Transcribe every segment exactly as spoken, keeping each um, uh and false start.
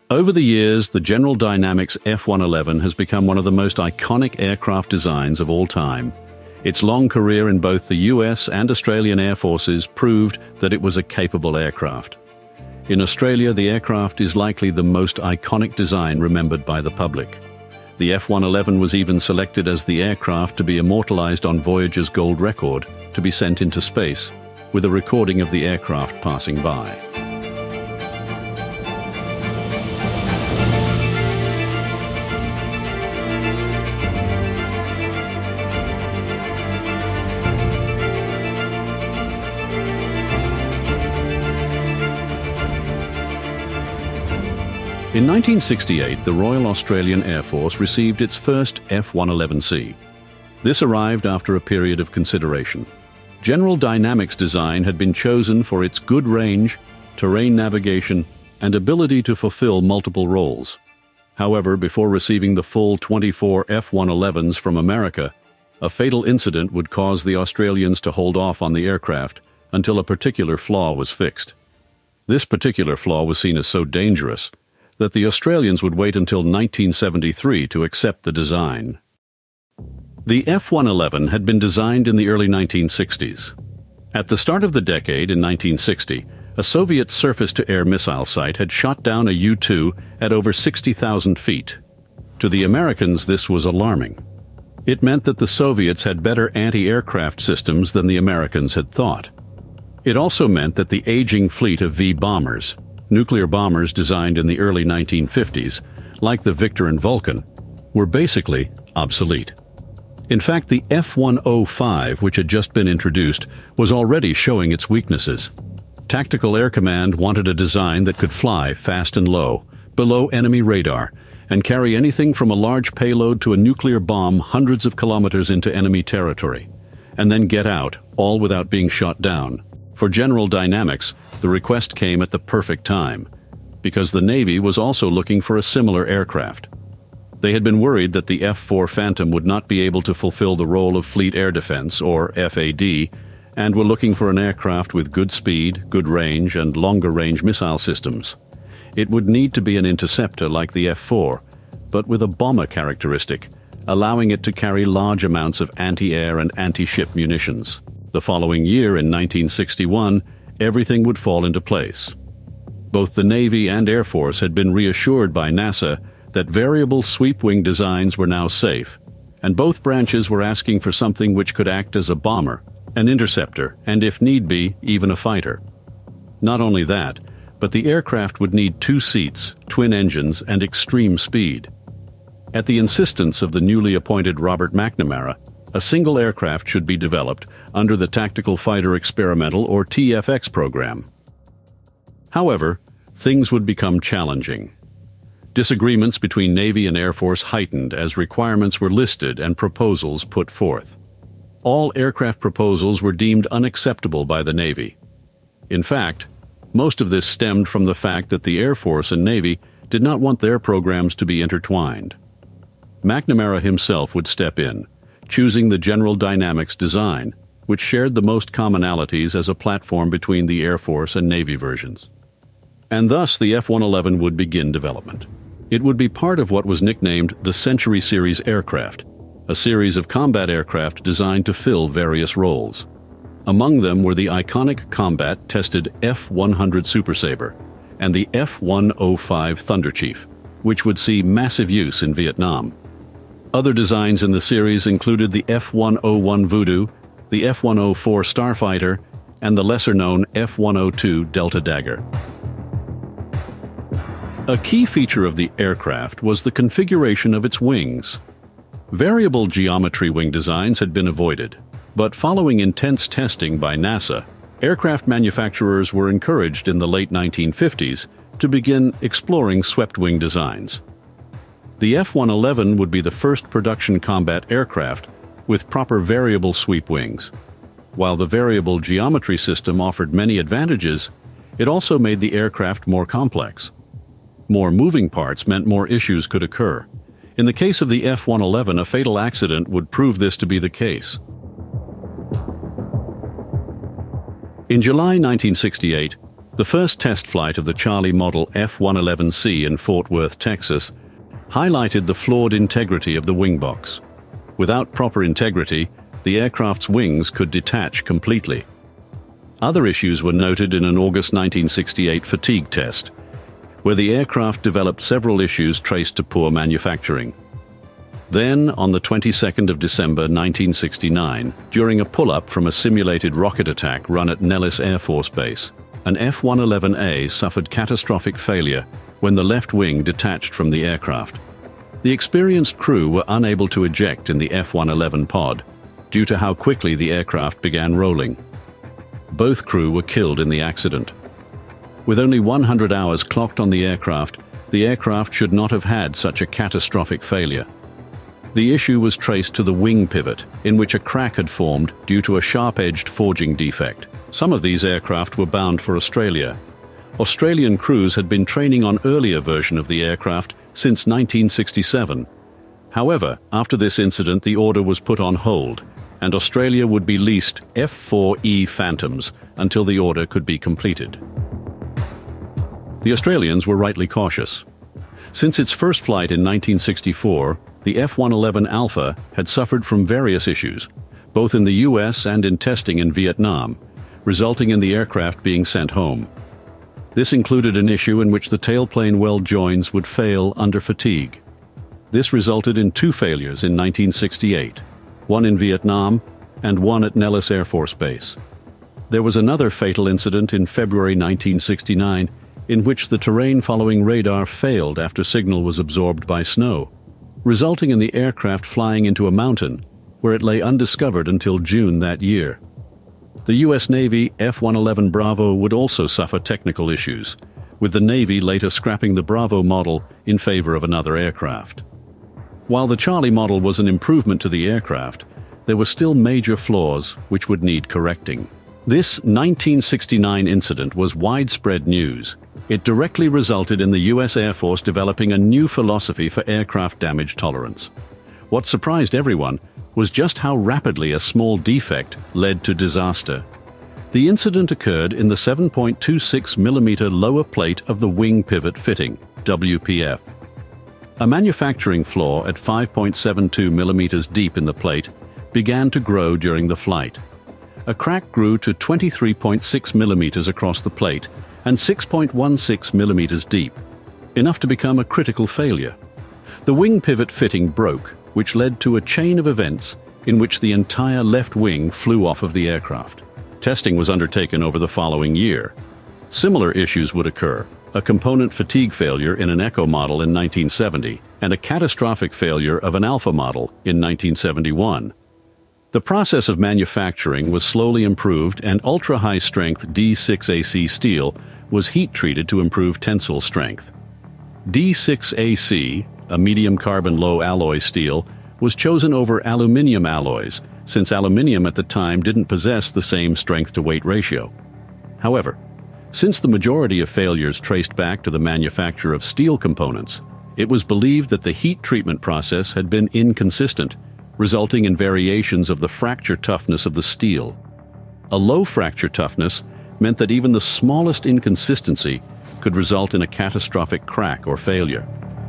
Over the years, the General Dynamics F one eleven has become one of the most iconic aircraft designs of all time. Its long career in both the U S and Australian Air Forces proved that it was a capable aircraft. In Australia, the aircraft is likely the most iconic design remembered by the public. The F one eleven was even selected as the aircraft to be immortalized on Voyager's gold record to be sent into space, with a recording of the aircraft passing by. In nineteen sixty-eight, the Royal Australian Air Force received its first F one eleven C. This arrived after a period of consideration. General Dynamics design had been chosen for its good range, terrain navigation, and ability to fulfill multiple roles. However, before receiving the full twenty-four F one elevens from America, a fatal incident would cause the Australians to hold off on the aircraft until a particular flaw was fixed. This particular flaw was seen as so dangerous that the Australians would wait until nineteen seventy-three to accept the design. The F one eleven had been designed in the early nineteen sixties. At the start of the decade, in nineteen sixty, a Soviet surface-to-air missile site had shot down a U two at over sixty thousand feet. To the Americans, this was alarming. It meant that the Soviets had better anti-aircraft systems than the Americans had thought. It also meant that the aging fleet of V bombers, nuclear bombers designed in the early nineteen fifties, like the Victor and Vulcan, were basically obsolete. In fact, the F one oh five, which had just been introduced, was already showing its weaknesses. Tactical Air Command wanted a design that could fly fast and low, below enemy radar, and carry anything from a large payload to a nuclear bomb hundreds of kilometers into enemy territory, and then get out, all without being shot down. For General Dynamics, the request came at the perfect time, because the Navy was also looking for a similar aircraft. They had been worried that the F four Phantom would not be able to fulfill the role of Fleet Air Defense, or F A D, and were looking for an aircraft with good speed, good range, and longer-range missile systems. It would need to be an interceptor like the F four, but with a bomber characteristic, allowing it to carry large amounts of anti-air and anti-ship munitions. The following year, in nineteen sixty-one, everything would fall into place. Both the Navy and Air Force had been reassured by NASA that variable sweep-wing designs were now safe, and both branches were asking for something which could act as a bomber, an interceptor, and if need be, even a fighter. Not only that, but the aircraft would need two seats, twin engines, and extreme speed. At the insistence of the newly appointed Robert McNamara, a single aircraft should be developed under the Tactical Fighter Experimental, or T F X Program. However, things would become challenging. Disagreements between Navy and Air Force heightened as requirements were listed and proposals put forth. All aircraft proposals were deemed unacceptable by the Navy. In fact, most of this stemmed from the fact that the Air Force and Navy did not want their programs to be intertwined. McNamara himself would step in, choosing the General Dynamics design, which shared the most commonalities as a platform between the Air Force and Navy versions. And thus the F one eleven would begin development. It would be part of what was nicknamed the Century Series aircraft, a series of combat aircraft designed to fill various roles. Among them were the iconic combat-tested F one hundred Super Sabre and the F one oh five Thunder Chief, which would see massive use in Vietnam. Other designs in the series included the F one oh one Voodoo, the F one oh four Starfighter, and the lesser-known F one oh two Delta Dagger. A key feature of the aircraft was the configuration of its wings. Variable geometry wing designs had been avoided, but following intense testing by NASA, aircraft manufacturers were encouraged in the late nineteen fifties to begin exploring swept-wing designs. The F one eleven would be the first production combat aircraft with proper variable sweep wings. While the variable geometry system offered many advantages, it also made the aircraft more complex. More moving parts meant more issues could occur. In the case of the F one eleven, a fatal accident would prove this to be the case. In July nineteen sixty-eight, The first test flight of the Charlie model F one eleven C in Fort Worth, Texas, highlighted the flawed integrity of the wing box. Without proper integrity, the aircraft's wings could detach completely. Other issues were noted in an August nineteen sixty-eight fatigue test, where the aircraft developed several issues traced to poor manufacturing. Then, on the twenty-second of December nineteen sixty-nine, during a pull-up from a simulated rocket attack run at Nellis Air Force Base, an F one eleven A suffered catastrophic failure when the left wing detached from the aircraft. The experienced crew were unable to eject in the F one eleven pod due to how quickly the aircraft began rolling. Both crew were killed in the accident. With only one hundred hours clocked on the aircraft, the aircraft should not have had such a catastrophic failure. The issue was traced to the wing pivot, in which a crack had formed due to a sharp-edged forging defect. Some of these aircraft were bound for Australia. Australian crews had been training on earlier version of the aircraft since nineteen sixty-seven. However, after this incident, the order was put on hold, and Australia would be leased F four E Phantoms until the order could be completed. The Australians were rightly cautious. Since its first flight in nineteen sixty-four, the F one eleven Alpha had suffered from various issues, both in the U S and in testing in Vietnam, resulting in the aircraft being sent home. This included an issue in which the tailplane weld joins would fail under fatigue. This resulted in two failures in nineteen sixty-eight, one in Vietnam and one at Nellis Air Force Base. There was another fatal incident in February nineteen sixty-nine in which the terrain following radar failed after signal was absorbed by snow, resulting in the aircraft flying into a mountain where it lay undiscovered until June that year. The U S Navy F one eleven Bravo would also suffer technical issues, with the Navy later scrapping the Bravo model in favor of another aircraft. While the Charlie model was an improvement to the aircraft, there were still major flaws which would need correcting. This nineteen sixty-nine incident was widespread news. It directly resulted in the U S Air Force developing a new philosophy for aircraft damage tolerance. What surprised everyone was just how rapidly a small defect led to disaster. The incident occurred in the seven point two six millimeter lower plate of the wing pivot fitting, W P F. A manufacturing flaw at five point seven two millimeters deep in the plate began to grow during the flight. A crack grew to twenty-three point six millimeters across the plate and six point one six millimeters deep, enough to become a critical failure. The wing pivot fitting broke, which led to a chain of events in which the entire left wing flew off of the aircraft. Testing was undertaken over the following year. Similar issues would occur: a component fatigue failure in an Echo model in nineteen seventy and a catastrophic failure of an Alpha model in nineteen seventy-one. The process of manufacturing was slowly improved, and ultra-high-strength D six A C steel was heat-treated to improve tensile strength. D six A C, a medium-carbon low-alloy steel, was chosen over aluminium alloys, since aluminium at the time didn't possess the same strength-to-weight ratio. However, since the majority of failures traced back to the manufacture of steel components, it was believed that the heat treatment process had been inconsistent, resulting in variations of the fracture toughness of the steel. A low fracture toughness meant that even the smallest inconsistency could result in a catastrophic crack or failure.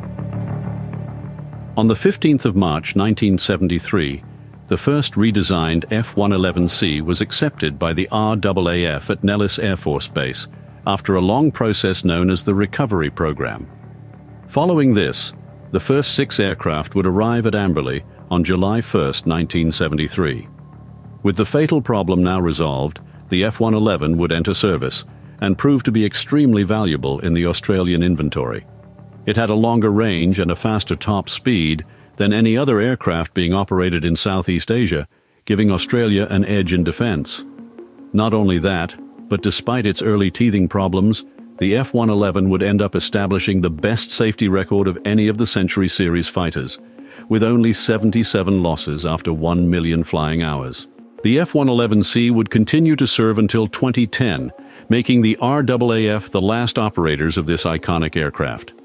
On the fifteenth of March nineteen seventy-three, the first redesigned F one eleven C was accepted by the R A A F at Nellis Air Force Base after a long process known as the Recovery Program. Following this, the first six aircraft would arrive at Amberley on July first, nineteen seventy-three. With the fatal problem now resolved, the F one eleven would enter service and prove to be extremely valuable in the Australian inventory. It had a longer range and a faster top speed than any other aircraft being operated in Southeast Asia, giving Australia an edge in defense. Not only that, but despite its early teething problems, the F one eleven would end up establishing the best safety record of any of the Century Series fighters, with only seventy-seven losses after one million flying hours. The F one eleven C would continue to serve until twenty ten, making the R A A F the last operators of this iconic aircraft.